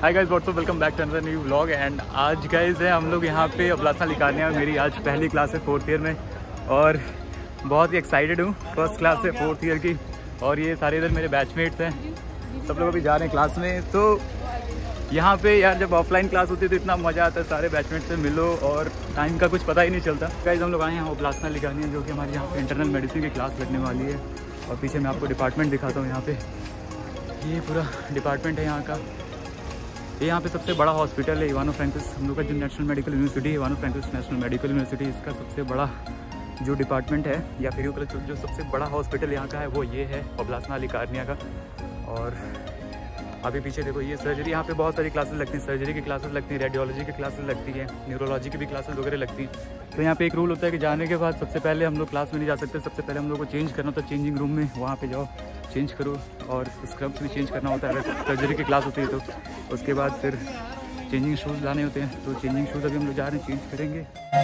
Hi guys, what's up, welcome back to another new vlog. And आज guys है हम लोग यहाँ पे अबलासा लिकानिया में। मेरी आज पहली क्लास है 4th ईयर में और बहुत ही एक्साइटेड हूँ। फर्स्ट क्लास है 4th ईयर की और ये सारे इधर मेरे बैचमेट्स हैं। सब लोग अभी जा रहे हैं क्लास में। तो यहाँ पे यार जब ऑफलाइन क्लास होती है तो इतना मज़ा आता है, सारे बैचमेट से मिलो और टाइम का कुछ पता ही नहीं चलता। गाइस हम लोग आए हैं अबलासा लिकानिया, जो कि हमारे यहाँ पे इंटरनल मेडिसिन की क्लास लगने वाली है। और पीछे मैं आपको डिपार्टमेंट दिखाता हूँ। यहाँ पे ये पूरा डिपार्टमेंट है यहाँ का। ये यहाँ पे सबसे बड़ा हॉस्पिटल है इवानो फ्रैंकिस। हम लोग का जो नेशनल मेडिकल यूनिवर्सिटी है, Ivano Frankivsk national medical university, इसका सबसे बड़ा जो डिपार्टमेंट है या फिर जो सबसे बड़ा हॉस्पिटल यहाँ का है वो ये है अबलासा लिकानिया का। और अभी पीछे देखो ये सर्जरी, यहाँ पे बहुत सारी क्लासेस लगती हैं। सर्जरी की क्लासेस लगती हैं, रेडियोलॉजी की क्लासेस लगती हैं, न्यूरोलॉजी की भी क्लासेस वगैरह लगती हैं। तो यहाँ पे एक रूल होता है कि जाने के बाद सबसे पहले हम लोग क्लास में नहीं जा सकते। सबसे पहले हम लोग को चेंज करना होता है चेंजिंग रूम में, वहाँ पे जाओ चेंज करो। और स्क्रब्स भी चेंज करना होता है अगर सर्जरी की क्लास होती है तो। उसके बाद फिर चेंजिंग शूज़ लाने होते हैं। तो चेंजिंग शूज़ अभी हम लोग जा रहे हैं, चेंज करेंगे।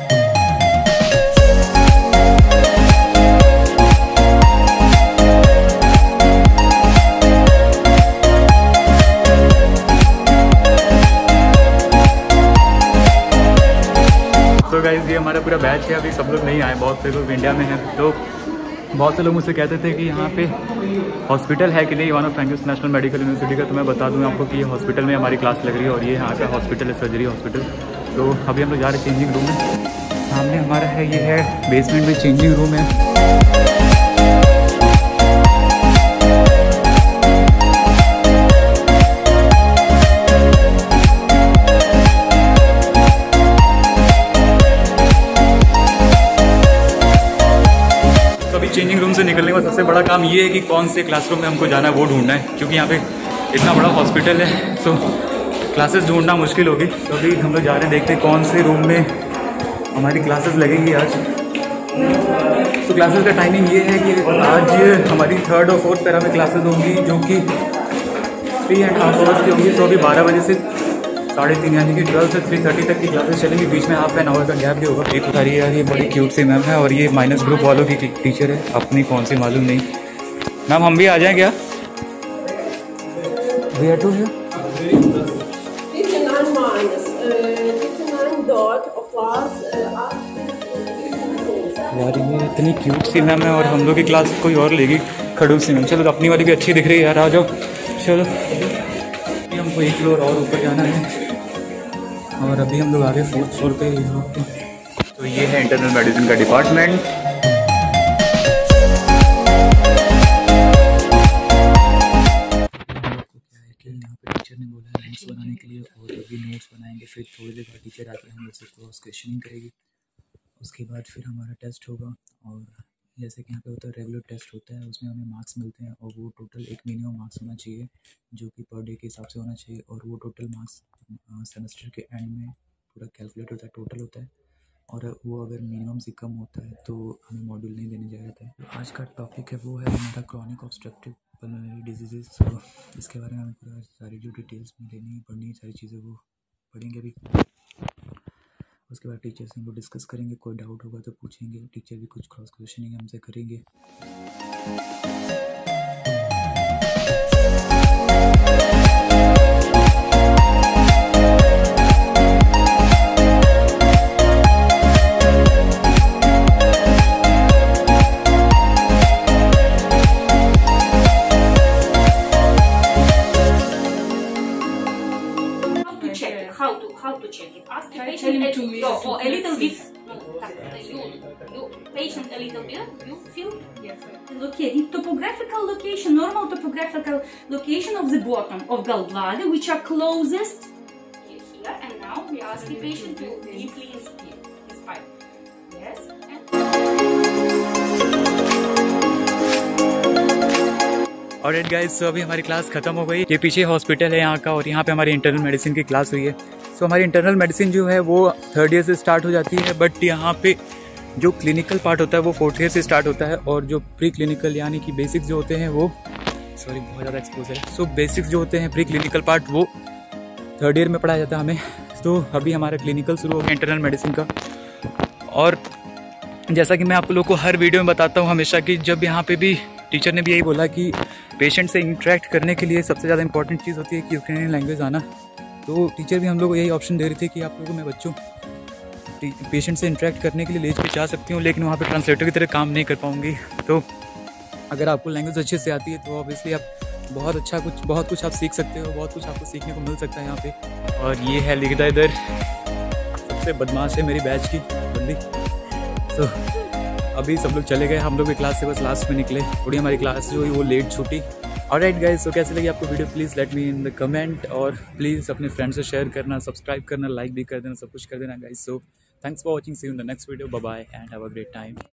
तो गाइस ये हमारा पूरा बैच है। अभी सब लोग नहीं आए, बहुत से लोग इंडिया में हैं। तो बहुत से लोग मुझसे कहते थे कि यहाँ पे हॉस्पिटल है कि नहीं Ivano Frankivsk national medical university का। तो मैं बता दूँ आपको कि ये हॉस्पिटल में हमारी क्लास लग रही है और ये यहाँ का हॉस्पिटल है, सर्जरी हॉस्पिटल। तो अभी हम लोग जा रहे हैं चेंजिंग रूम में। सामने हमारा है, ये है बेसमेंट में चेंजिंग रूम है। चेंजिंग रूम से निकलने का सबसे बड़ा काम ये है कि कौन से क्लासरूम में हमको जाना है वो ढूंढना है, क्योंकि यहाँ पे इतना बड़ा हॉस्पिटल है तो क्लासेस ढूंढना मुश्किल होगी। तो अभी हम लोग जा रहे हैं, देखते हैं कौन से रूम में हमारी क्लासेस लगेंगी आज। तो क्लासेस का टाइमिंग ये है कि आज हमारी 3rd और 4th पैरा में क्लासेस होंगी, जो कि 3.5 आवर्स की होंगी। तो अभी 12 बजे से 3:30 यानी कि 12 से 3:30 तक की क्लासेस चलेंगी। बीच में हाफ एन आवर का गैप भी होगा। एक सारी यार ये बड़ी क्यूट सी मैम है और ये माइनस ग्रुप वालों की टीचर है, अपनी कौन सी मालूम नहीं। मैम हम भी आ जाएं क्या? यार ये इतनी क्यूट सी मैम है और हम लोग की क्लास कोई और लेगी, खड़ूस सी मैम। चलो अपनी वाली भी अच्छी दिख रही है यार, आ जाओ। चलो हमको 1 फ्लोर और ऊपर जाना है और अभी हम लोग आ गए 4th फ्लोर पे। तो ये है इंटरनल मेडिसिन का डिपार्टमेंट। क्या है कि यहाँ पे टीचर ने बोला है नोट्स बनाने के लिए और अभी नोट्स बनाएंगे। फिर थोड़ी देर बाद टीचर आके हम लोग से क्रॉस क्वेश्चनिंग करेगी। उसके बाद फिर हमारा टेस्ट होगा। और जैसे कि यहाँ पे होता है रेगुलर टेस्ट होता है, उसमें हमें मार्क्स मिलते हैं और वो टोटल एक मिनिमम मार्क्स होना चाहिए, जो कि पर डे के हिसाब से होना चाहिए। और वो टोटल मार्क्स सेमेस्टर के एंड में पूरा कैलकुलेट होता है, टोटल होता है। और वो अगर मिनिमम से कम होता है तो हमें मॉड्यूल नहीं देने दिया जाता है। तो आज का टॉपिक है वो है हमारा क्रॉनिक ऑब्स्ट्रक्टिव पल्मोनरी डिजीज़। तो इसके बारे में हमें पूरा सारी जो डिटेल्स में लेनी पढ़नी, सारी चीज़ें वो पढ़ेंगे अभी। उसके बाद टीचर से हम लोग डिस्कस करेंगे, कोई डाउट होगा तो पूछेंगे। टीचर भी कुछ क्रॉस क्वेश्चनिंग हमसे करेंगे। How to check it? Ask the patient a little bit. You patient a little bit. You feel? Yes. Locate the topographical location, normal topographical location of the bottom of gallbladder, which are closest here. And now we ask the patient to deeply inspire. Yes. Alright guys, तो अभी हमारी class खत्म हो गई। ये पीछे hospital है यहाँ का और यहाँ पे हमारी इंटरनल मेडिसिन की क्लास हुई है। सो हमारी इंटरनल मेडिसिन जो है वो 3rd ईयर से स्टार्ट हो जाती है, बट यहाँ पे जो क्लिनिकल पार्ट होता है वो 4th ईयर से स्टार्ट होता है। और जो प्री क्लिनिकल यानी कि बेसिक्स जो होते हैं वो बहुत ज़्यादा एक्सपोजर है। सो बेसिक्स जो होते हैं प्री क्लिनिकल पार्ट वो 3rd ईयर में पढ़ाया जाता है हमें। तो अभी हमारा क्लिनिकल शुरू हो गया इंटरनल मेडिसिन का। और जैसा कि मैं आप लोग को हर वीडियो में बताता हूँ हमेशा कि जब यहाँ पे भी टीचर ने भी यही बोला कि पेशेंट से इंटरेक्ट करने के लिए सबसे ज़्यादा इंपॉर्टेंट चीज़ होती है कि यूक्रेनियन लैंग्वेज आना। तो टीचर भी हम लोग को यही ऑप्शन दे रही थी कि आप लोगों में बच्चों पेशेंट से इंटरेक्ट करने के लिए लेज पे जा सकती हूँ, लेकिन वहाँ पे ट्रांसलेटर की तरह काम नहीं कर पाऊँगी। तो अगर आपको लैंग्वेज अच्छे से आती है तो ऑब्वियसली आप बहुत कुछ आप सीख सकते हो, बहुत कुछ आपको सीखने को मिल सकता है यहाँ पे। और ये है लिखिता इधर, सबसे बदमाश है मेरी बैच की बंदी। तो अभी सब लोग चले गए, हम लोग की क्लास से बस लास्ट में निकले, थोड़ी हमारी क्लास जो हुई वो लेट छूटी। ऑलराइट गाइस, तो कैसे लगी आपको video please let me in the comment, और प्लीज़ अपने फ्रेंड्स से शेयर करना, सब्सक्राइब करना, लाइक भी कर देना, सब कुछ कर देना guys. So thanks for watching, see you in the next video, bye bye and have a great time.